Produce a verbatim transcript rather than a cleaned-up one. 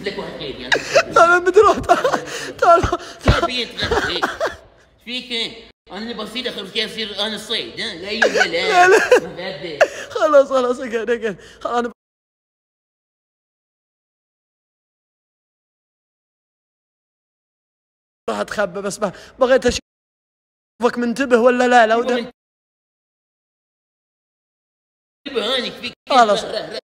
شوف لك واحد غيري انا. انا بتروح. تعال تعال بيت ايش فيك؟ انا اللي بصير اخر شيء اصير انا الصيد. ها لا يبا لا لا. ما بعد. خلاص خلاص اقعد اقعد. انا راح اتخبى بس بغيت اشوفك منتبه ولا لا. لو انتبه هانك فيك. خلاص.